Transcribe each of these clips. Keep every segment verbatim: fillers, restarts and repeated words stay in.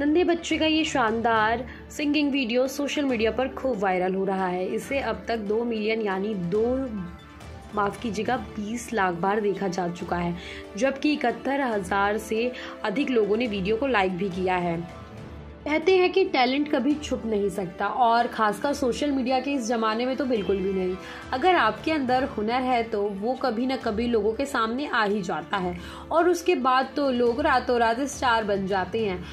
नन्हे बच्चे का ये शानदार सिंगिंग वीडियो सोशल मीडिया पर खूब वायरल हो रहा है। इसे अब तक दो मिलियन यानी दो माफ़ कीजिएगा बीस लाख बार देखा जा चुका है, जबकि इकहत्तर हज़ार से अधिक लोगों ने वीडियो को लाइक भी किया है। कहते हैं कि टैलेंट कभी छुप नहीं सकता, और ख़ासकर सोशल मीडिया के इस ज़माने में तो बिल्कुल भी नहीं। अगर आपके अंदर हुनर है तो वो कभी ना कभी लोगों के सामने आ ही जाता है, और उसके बाद तो लोग रातों रात स्टार बन जाते हैं।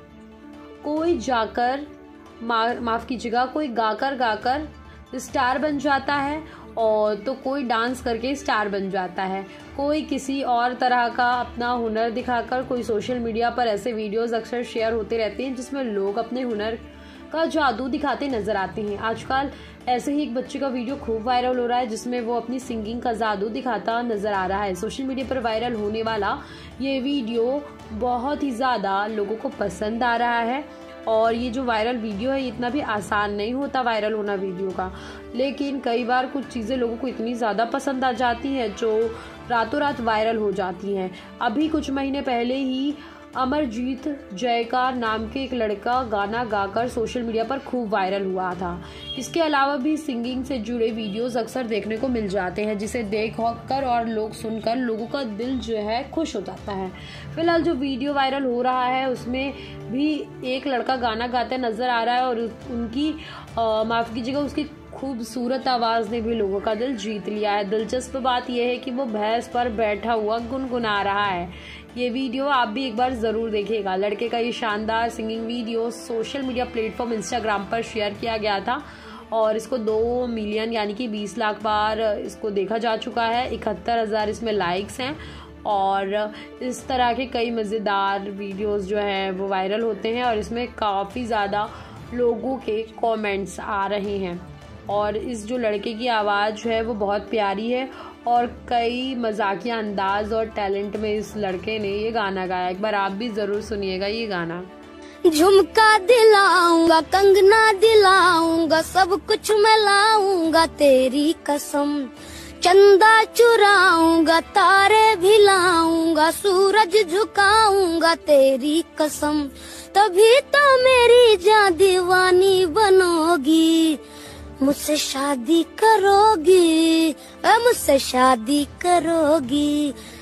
कोई जाकर माफ़ कीजिएगा कोई गाकर गाकर स्टार बन जाता है, और तो कोई डांस करके स्टार बन जाता है, कोई किसी और तरह का अपना हुनर दिखाकर। कोई सोशल मीडिया पर ऐसे वीडियोस अक्सर शेयर होते रहते हैं जिसमें लोग अपने हुनर का जादू दिखाते नजर आते हैं। आजकल ऐसे ही एक बच्चे का वीडियो खूब वायरल हो रहा है जिसमें वो अपनी सिंगिंग का जादू दिखाता नजर आ रहा है। सोशल मीडिया पर वायरल होने वाला ये वीडियो बहुत ही ज़्यादा लोगों को पसंद आ रहा है, और ये जो वायरल वीडियो है इतना भी आसान नहीं होता वायरल होना वीडियो का, लेकिन कई बार कुछ चीज़ें लोगों को इतनी ज़्यादा पसंद आ जाती हैं जो रातों रात वायरल हो जाती हैं। अभी कुछ महीने पहले ही अमरजीत जयकार नाम के एक लड़का गाना गाकर सोशल मीडिया पर खूब वायरल हुआ था। इसके अलावा भी सिंगिंग से जुड़े वीडियोस अक्सर देखने को मिल जाते हैं, जिसे देख कर और लोग सुनकर लोगों का दिल जो है खुश हो जाता है। फिलहाल जो वीडियो वायरल हो रहा है उसमें भी एक लड़का गाना गाते नजर आ रहा है, और उनकी माफ़ कीजिएगा उसकी खूबसूरत आवाज़ ने भी लोगों का दिल जीत लिया है। दिलचस्प बात यह है कि वो भैंस पर बैठा हुआ गुनगुना रहा है। ये वीडियो आप भी एक बार ज़रूर देखिएगा। लड़के का ये शानदार singing video social media platform Instagram पर शेयर किया गया था, और इसको दो मिलियन यानी कि बीस लाख बार इसको देखा जा चुका है। इकहत्तर हज़ार इसमें लाइक्स हैं, और इस तरह के कई मज़ेदार वीडियोस जो हैं वो वायरल होते हैं, और इसमें काफ़ी ज़्यादा लोगों के कमेंट्स आ रहे हैं। और इस जो लड़के की आवाज़ है वो बहुत प्यारी है, और कई मजाकिया अंदाज और टैलेंट में इस लड़के ने ये गाना गाया। एक बार आप भी ज़रूर सुनिएगा ये गाना। झुमका दिलाऊंगा, कंगना दिलाऊंगा, सब कुछ मैं लाऊंगा तेरी कसम। चंदा चुराऊंगा, तारे भी लाऊंगा, सूरज झुकाऊंगा तेरी कसम। तभी तो मेरी जान दीवानी बनोगी, मुझसे शादी करोगी, मुझसे शादी करोगी।